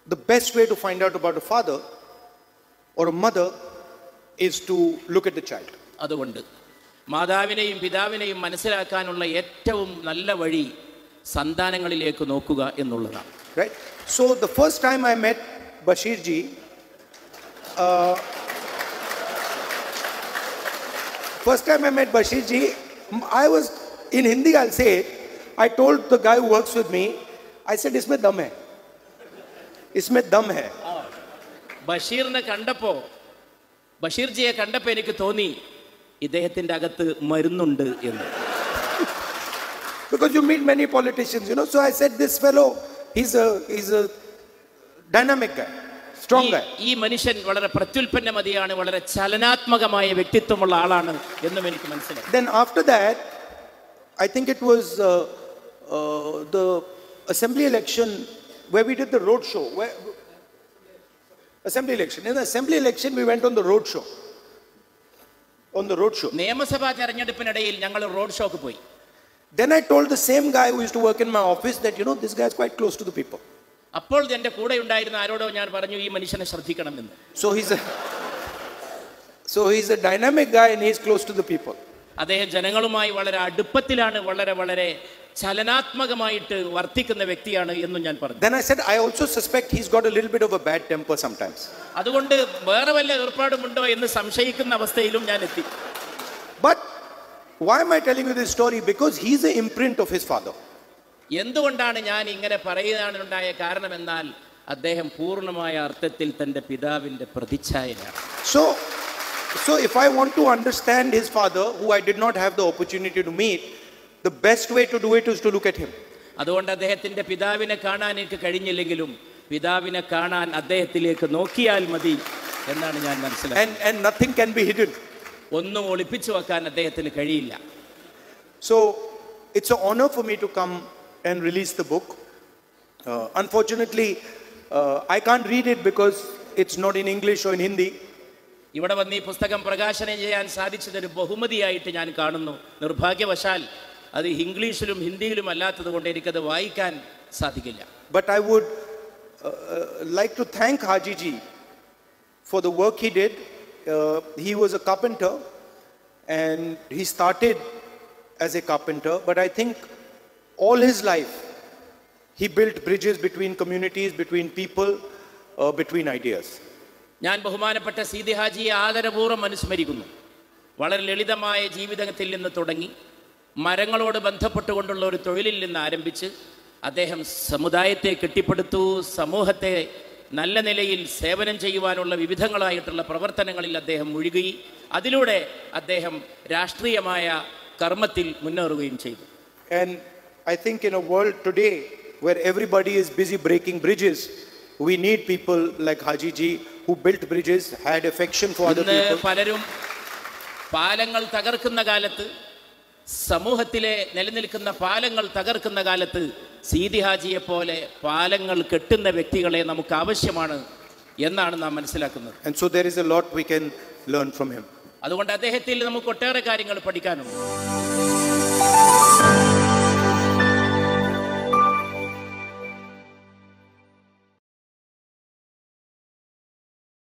the best way to find out about a father or a mother is to look at the child. അതുകൊണ്ട് മാതാവിനെയും പിതാവിനെയും മനസ്സിലാക്കാനുള്ള ഏറ്റവും നല്ല വഴി സന്താനങ്ങളിലേക്ക് നോക്കുക എന്നുള്ളതാണ്. Right? So the first time I met Bashir ji, I was in Hindi, I'll say it. I told the guy who works with me, I said, "Isme dam hai. Isme dam hai." ബഷീർജിയെ കണ്ടപ്പോൾ എനിക്ക് തോന്നി ഇദ്ദേഹത്തിന്റെ അകത്ത് മരുന്നുണ്ട് എന്ന്. Because you meet many politicians, you know. So I said, this fellow, he's a dynamic guy, strong guy. ഈ മനുഷ്യൻ വളരെ പ്രത്യുൽപ്പന്നമതിയാണ്, വളരെ ചലനാത്മകമായ വ്യക്തിത്വമുള്ള ആളാണ് എന്നും എനിക്ക് മനസ്സിലായി. Then after that, I think it was the assembly election where we did the road show. Assembly election. In the assembly election, we went on the road show. നിയമസഭാ തെരഞ്ഞെടുപ്പിനിടയിൽ ഞങ്ങൾ റോഡ് ഷോക്ക് പോയി. Then I told the same guy who used to work in my office that, you know, this guy is quite close to the people. അപ്പോൾ എൻ്റെ കൂടെ ഉണ്ടായിരുന്ന ആരോടോ ഞാൻ പറഞ്ഞു, ഈ മനുഷ്യനെ ശ്രദ്ധിക്കണമെന്ന്. So he's a dynamic guy and he's close to the people. അദ്ദേഹം ജനങ്ങളുമായി വളരെ അടുപ്പത്തിലാണ്, വളരെ വളരെ ചലനാത്മകമായിട്ട് വർത്തിക്കുന്ന വ്യക്തിയാണ് എന്നും ഞാൻ പറഞ്ഞു. Then I said, I also suspect he's got a little bit of a bad temper sometimes. അതുകൊണ്ട് വേറെ വല്ല ഏർപ്പാടുമുണ്ടോ എന്ന് സംശയിക്കുന്ന അവസ്ഥയിലും ഞാൻ എത്തി. But why am I telling you this story? Because he's the imprint of his father. എന്തുകൊണ്ടാണ് ഞാൻ ഇങ്ങനെ പറയാനുണ്ടായ കാരണം എന്നാൽ അദ്ദേഹം പൂർണ്ണമായ അർത്ഥത്തിൽ തന്റെ പിതാവിന്റെ പ്രതിച്ഛായയാണ്. So if I want to understand his father, who I did not have the opportunity to meet, the best way to do it is to look at him. അതുകൊണ്ട് അദ്ദേഹത്തിന്റെ പിതാവിനെ കാണാൻ എനിക്ക് കഴിഞ്ഞില്ലെങ്കിലും പിതാവിനെ കാണാൻ അദ്ദേഹത്തിലേക്ക് നോക്കിയാൽ മതി എന്നാണ് ഞാൻ മനസ്സിലാക്കുന്നത്. And nothing can be hidden. ഒന്നും ഒളിപ്പിച്ചു വെക്കാൻ അദ്ദേഹത്തിന് കഴിയില്ല. So it's an honor for me to come and release the book. Unfortunately, I can't read it because it's not in English or in Hindi. ഇവിടെ വന്ന് ഈ പുസ്തകം പ്രകാശനം ചെയ്യാൻ സാധിച്ചതൊരു ബഹുമതിയായിട്ട് ഞാൻ കാണുന്നു. നിർഭാഗ്യവശാൽ അത് ഇംഗ്ലീഷിലും ഹിന്ദിയിലും അല്ലാത്തത് കൊണ്ട് എനിക്കത് വായിക്കാൻ സാധിക്കില്ല. But I would like to thank Haji ji for the work he did. He was a carpenter and he started as a carpenter, but I think all his life he built bridges between communities, between people, between ideas. ഞാൻ ബഹുമാനപ്പെട്ട സീതി ഹാജിയെ ആദരപൂർവ്വം അനുസ്മരിക്കുന്നു. വളരെ ലളിതമായ ജീവിതത്തിൽ നിന്ന് തുടങ്ങി മരങ്ങളോട് ബന്ധപ്പെട്ടുകൊണ്ടുള്ള ഒരു തൊഴിലിൽ നിന്ന് ആരംഭിച്ച് അദ്ദേഹം സമുദായത്തെ കെട്ടിപ്പടുത്തു, സമൂഹത്തെ നല്ല നിലയിൽ സേവനം ചെയ്യുവാനുള്ള വിവിധങ്ങളായിട്ടുള്ള പ്രവർത്തനങ്ങളിൽ അദ്ദേഹം മുഴുകി, അതിലൂടെ അദ്ദേഹം രാഷ്ട്രീയമായ കർമ്മത്തിൽ മുന്നേറുകയും ചെയ്തു. And I think in a world today where everybody is busy breaking bridges, we need people like Haji ji who built bridges, had affection for other people. പലരും പാലങ്ങൾ തകർക്കുന്ന കാലത്ത്, സമൂഹത്തിലെ നിലനിൽക്കുന്ന പാലങ്ങൾ തകർക്കുന്ന കാലത്ത് സീതി ഹാജിയെ പോലെ പാലങ്ങൾ കെട്ടുന്ന വ്യക്തികളെ നമുക്ക് ആവശ്യമാണ് എന്നാണ് നാം മനസ്സിലാക്കുന്നത്. And so there is a lot we can learn from him. അതുകൊണ്ട് അദ്ദേഹത്തിൽ നമുക്ക് ഒട്ടേറെ കാര്യങ്ങൾ പഠിക്കാനുണ്ട്.